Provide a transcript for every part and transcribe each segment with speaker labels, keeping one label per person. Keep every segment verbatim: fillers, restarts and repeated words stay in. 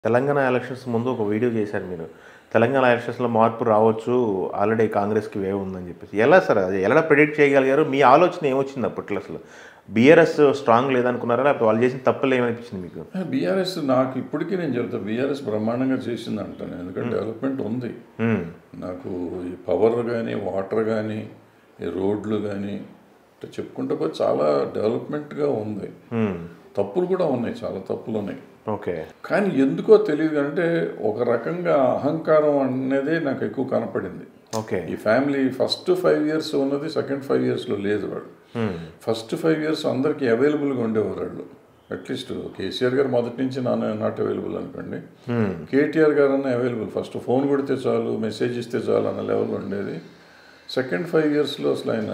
Speaker 1: Telangana elections ముందు ఒక video చేశారు మీరు. తెలంగాణ ఎలక్షన్స్‌లో మార్పు రావచ్చు. ఆల్రెడీ కాంగ్రెస్‌కి వేవ్ ఉందని చెప్పేసి. ఎలా సార్ అది ఎలా ప్రెడిక్ట్ చేయగలిగారు? మీ ఆలోచన ఏమొచ్చింది అప్పట్లో అసలు? బీఆర్ఎస్ స్ట్రాంగ్ లేదనుకున్నారా? లేకపోతే వాళ్ళు చేసిన తప్పులు ఏమనిపించింది మీకు?
Speaker 2: బీఆర్ఎస్ నాకు ఇప్పటికీ నేను చెప్తాను, బీఆర్ఎస్ బ్రహ్మాండంగా చేసింది అంటాను. ఎందుకంటే డెవలప్మెంట్ ఉంది. నాకు ఈ పవర్ కానీ, వాటర్ కానీ, ఈ రోడ్లు కానీ చెప్పుకుంటే పోతే చాలా డెవలప్మెంట్గా ఉంది. తప్పులు కూడా ఉన్నాయి, చాలా తప్పులు ఉన్నాయి.
Speaker 1: ఓకే.
Speaker 2: కానీ ఎందుకో తెలియదు, అంటే ఒక రకంగా అహంకారం అనేది నాకు ఎక్కువ కనపడింది.
Speaker 1: ఓకే.
Speaker 2: ఈ ఫ్యామిలీ ఫస్ట్ ఫైవ్ ఇయర్స్ ఉన్నది సెకండ్ ఫైవ్ ఇయర్స్లో లేదు. వాడు ఫస్ట్ ఫైవ్ ఇయర్స్ అందరికీ అవైలబుల్గా ఉండేవారు వాళ్ళు. అట్లీస్ట్ కేసీఆర్ గారు మొదటి నుంచి నాన్న నాట్ అవైలబుల్ అనుకోండి, కేటీఆర్ గారు అన్న అవైలబుల్. ఫస్ట్ ఫోన్ కొడితే చాలు, మెసేజ్ ఇస్తే చాలు అన్న లెవెల్ ఉండేది. సెకండ్ ఫైవ్ ఇయర్స్లో అసలు ఆయన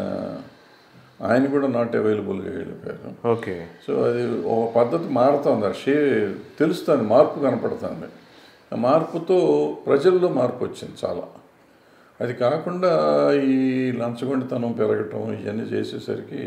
Speaker 2: ఆయన కూడా నాట్ అవైలబుల్గా వెళ్ళిపోయారు.
Speaker 1: ఓకే.
Speaker 2: సో అది ఒక పద్ధతి మారుతుంది, ఆ షే తెలుస్తుంది, మార్పు కనపడుతుంది. ఆ మార్పుతో ప్రజల్లో మార్పు వచ్చింది చాలా. అది కాకుండా ఈ లంచగొండితనం పెరగటం ఇవన్నీ చేసేసరికి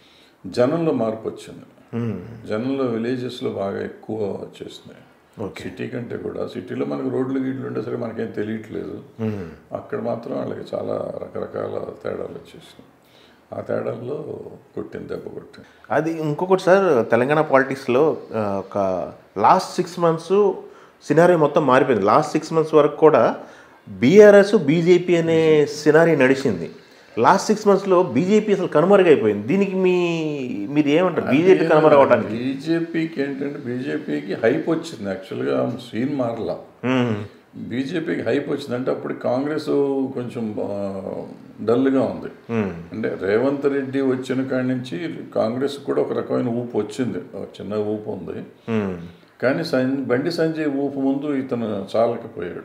Speaker 2: జనంలో మార్పు వచ్చింది. జనంలో విలేజెస్లో బాగా ఎక్కువ వచ్చేసినాయి. సిటీ కంటే కూడా. సిటీలో మనకు రోడ్లు గీడ్లు ఉండే సరే మనకేం తెలియట్లేదు. అక్కడ మాత్రం వాళ్ళకి చాలా రకరకాల తేడాలు వచ్చేసినాయి. ఆ తేడాల్లో కొట్టింది, దెబ్బ కొట్టింది.
Speaker 1: అది ఇంకొకటి సార్, తెలంగాణ పాలిటిక్స్లో ఒక లాస్ట్ సిక్స్ మంత్స్ సినారీ మొత్తం మారిపోయింది. లాస్ట్ సిక్స్ మంత్స్ వరకు కూడా బీఆర్ఎస్ బీజేపీ అనే సినారీ నడిచింది. లాస్ట్ సిక్స్ మంత్స్లో బీజేపీ అసలు కనుమరుగైపోయింది. దీనికి మీ మీరు ఏమంటారు? బీజేపీ కనుమరుగవడానికి
Speaker 2: బీజేపీకి ఏంటంటే బీజేపీకి హైప్ వచ్చింది. యాక్చువల్గా సీన్ మారలా. బీజేపీకి హైప్ వచ్చిందంటే అప్పుడు కాంగ్రెస్ కొంచెం డల్గా ఉంది. అంటే రేవంత్ రెడ్డి వచ్చిన కాడి నుంచి కాంగ్రెస్ కూడా ఒక రకమైన ఊపు వచ్చింది, ఒక చిన్న ఊపు ఉంది. కానీ సం బండి సంజయ్ ఊపు ముందు ఇతను చాలకపోయాడు.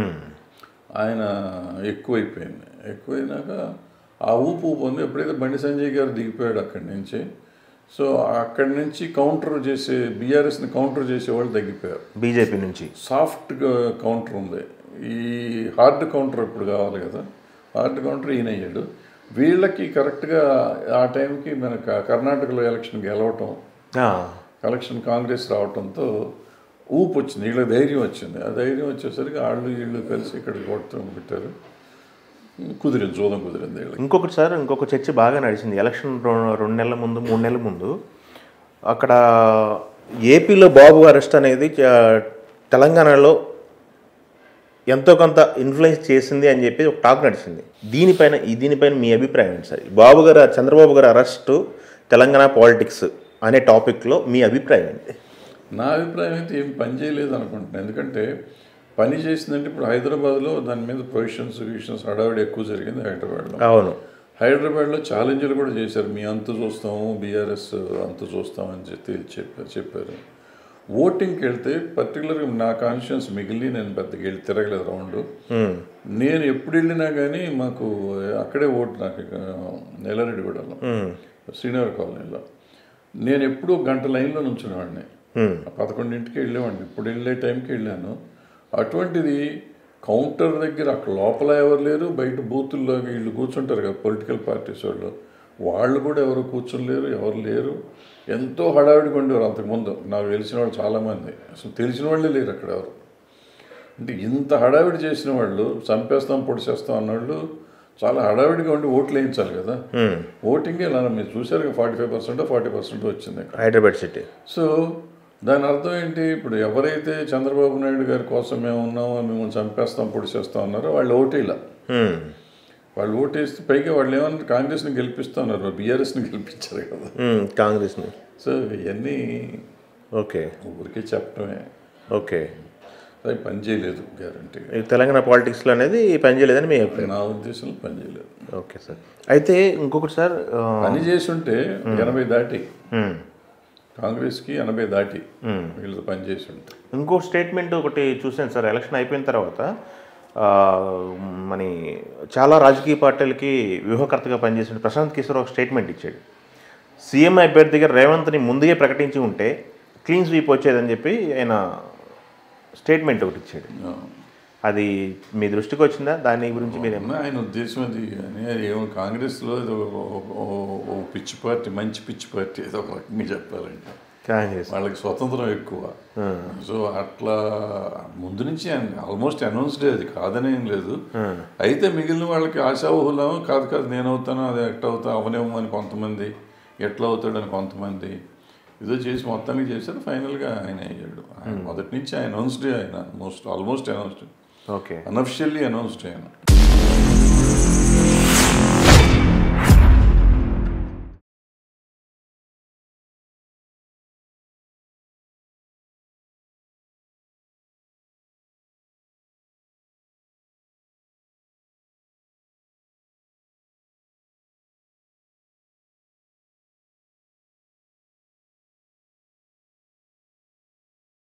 Speaker 2: ఆయన ఎక్కువైపోయింది. ఎక్కువైనాక ఆ ఊపు ఊపు ఉంది. ఎప్పుడైతే బండి సంజయ్ గారు దిగిపోయాడు అక్కడి నుంచి, సో అక్కడి నుంచి కౌంటర్ చేసే బీఆర్ఎస్ని కౌంటర్ చేసేవాళ్ళు తగ్గిపోయారు.
Speaker 1: బీజేపీ నుంచి
Speaker 2: సాఫ్ట్గా కౌంటర్ ఉంది. ఈ హార్డ్ కౌంటర్ ఇప్పుడు కావాలి కదా, హార్డ్ కౌంటర్ ఈయన అయ్యాడు. వీళ్ళకి కరెక్ట్గా ఆ టైంకి మనకు కర్ణాటకలో ఎలక్షన్ గెలవటం, ఎలక్షన్ కాంగ్రెస్ రావటంతో ఊపు వచ్చింది, వీళ్ళకి ధైర్యం వచ్చింది. ఆ ధైర్యం వచ్చేసరికి వాళ్ళు వీళ్ళు కలిసి ఇక్కడికి కొట్టడం పెట్టారు. కుదిరింది, జోదం కుదిరింది.
Speaker 1: ఇంకొకటి సార్, ఇంకొక చర్చ బాగా నడిచింది ఎలక్షన్ రెండు నెలల ముందు మూడు నెలల ముందు. అక్కడ ఏపీలో బాబు అరెస్ట్ అనేది తెలంగాణలో ఎంతో కొంత ఇన్ఫ్లుయెన్స్ చేసింది అని చెప్పి ఒక టాక్ నడిచింది. దీనిపైన దీనిపైన మీ అభిప్రాయం ఏంటి సార్? బాబు గారు చంద్రబాబు గారు అరెస్టు తెలంగాణ పాలిటిక్స్ అనే టాపిక్లో మీ అభిప్రాయం ఏంటి?
Speaker 2: నా అభిప్రాయం అయితే ఏం పని చేయలేదు అనుకుంటున్నాను. ఎందుకంటే పని చేసిందంటే ఇప్పుడు హైదరాబాద్లో దాని మీద ప్రొవిషన్స్ విషన్స్ హడావిడి ఎక్కువ జరిగింది హైదరాబాద్లో.
Speaker 1: అవును,
Speaker 2: హైదరాబాద్లో ఛాలెంజ్లు కూడా చేశారు. మీ అంతు చూస్తాము, బీఆర్ఎస్ అంతు చూస్తామని చెప్పి చెప్పారు చెప్పారు ఓటింగ్కి వెళ్తే పర్టికులర్గా నా కాన్షియన్స్ మిగిలి నేను పెద్దగా వెళ్ళి తిరగలేదు రౌండ్. నేను ఎప్పుడు వెళ్ళినా కానీ మాకు అక్కడే ఓటు, నాకు నెల్లారెడ్డిగూడలో శ్రీనగర్ కాలనీలో నేను ఎప్పుడూ గంట లైన్లో నుంచునేవాడిని. పదకొండింటికి వెళ్ళేవాడిని. ఇప్పుడు వెళ్ళే టైంకి వెళ్ళాను. అటువంటిది కౌంటర్ దగ్గర అక్కడ లోపల ఎవరు లేరు, బయట బూతుల్లో వీళ్ళు కూర్చుంటారు కదా పొలిటికల్ పార్టీస్ వాళ్ళు, వాళ్ళు కూడా ఎవరు కూర్చోలేరు, ఎవరు లేరు. ఎంతో హడావిడిగా ఉండేవారు అంతకుముందు. నాకు తెలిసిన వాళ్ళు చాలామంది, అసలు తెలిసిన వాళ్ళే లేరు అక్కడ ఎవరు. అంటే ఇంత హడావిడి చేసిన వాళ్ళు, చంపేస్తాం పొడిచేస్తాం అన్నవాళ్ళు చాలా హడావిడిగా ఉండి ఓట్లు వేయించాలి కదా. ఓటింగ్ ఇలా మీరు చూసారు, forty five percent forty percent వచ్చింది
Speaker 1: హైదరాబాద్ సిటీ.
Speaker 2: సో దాని అర్థం ఏంటి? ఇప్పుడు ఎవరైతే చంద్రబాబు నాయుడు గారి కోసం మేము ఉన్నామో, మేము చంపేస్తాం పొడిచేస్తాం అన్నారో వాళ్ళు ఓటేలా. వాళ్ళు ఓటేస్తే పైగా వాళ్ళు ఏమన్నారు, కాంగ్రెస్ని గెలిపిస్తా ఉన్నారు, బీఆర్ఎస్ని గెలిపించారు కదా
Speaker 1: కాంగ్రెస్ని.
Speaker 2: సో ఇవన్నీ
Speaker 1: ఓకే
Speaker 2: ఊరికే చెప్పడమే.
Speaker 1: ఓకే,
Speaker 2: అది పని చేయలేదు గ్యారంటీ.
Speaker 1: తెలంగాణ పాలిటిక్స్లో అనేది పని చేయలేదని మీ అభిప్రాయం?
Speaker 2: నా ఉద్దేశంలో పని చేయలేదు.
Speaker 1: Okay sir. అయితే ఇంకొకటి సార్,
Speaker 2: పని చేసి ఉంటే ఎనభై దాటి కాంగ్రెస్కి ఎనభై దాటి వీళ్ళతో పనిచేసి ఉంటాయి.
Speaker 1: ఇంకో స్టేట్మెంట్ ఒకటి చూసాను సార్, ఎలక్షన్ అయిపోయిన తర్వాత మన చాలా రాజకీయ పార్టీలకి వ్యూహకర్తగా పనిచేసిన ప్రశాంత్ కిషోర్ ఒక స్టేట్మెంట్ ఇచ్చాడు. సీఎం అభ్యర్థిగా రేవంత్ని ముందుగా ప్రకటించి ఉంటే క్లీన్ స్వీప్ వచ్చేదని చెప్పి ఆయన స్టేట్మెంట్ ఒకటి ఇచ్చాడు. అది మీ దృష్టికి వచ్చిందా? దాని గురించి మీరు
Speaker 2: ఏమన్నా ఆయన ఉద్దేశం అది ఏమో కాంగ్రెస్లో ఏదో పిచ్చి పార్టీ, మంచి పిచ్చి పార్టీ ఏదో ఒక రకంగా చెప్పాలంటే
Speaker 1: కాంగ్రెస్
Speaker 2: వాళ్ళకి స్వతంత్రం ఎక్కువ. సో అట్లా ముందు నుంచి ఆల్మోస్ట్ అనౌన్స్డే, అది కాదని ఏం లేదు. అయితే మిగిలిన వాళ్ళకి ఆశావహులం కాదు కాదు నేను అవుతాను, అది ఎట్లా అవుతా అవనేమో అని కొంతమంది, ఎట్లా అవుతాడని కొంతమంది, ఏదో చేసి మొత్తానికి చేశారు. ఫైనల్గా ఆయన అయ్యాడు. ఆయన మొదటి నుంచి ఆయన అనౌన్స్డే, ఆయన most almost announced,
Speaker 1: okay
Speaker 2: unofficially announced ఆయన.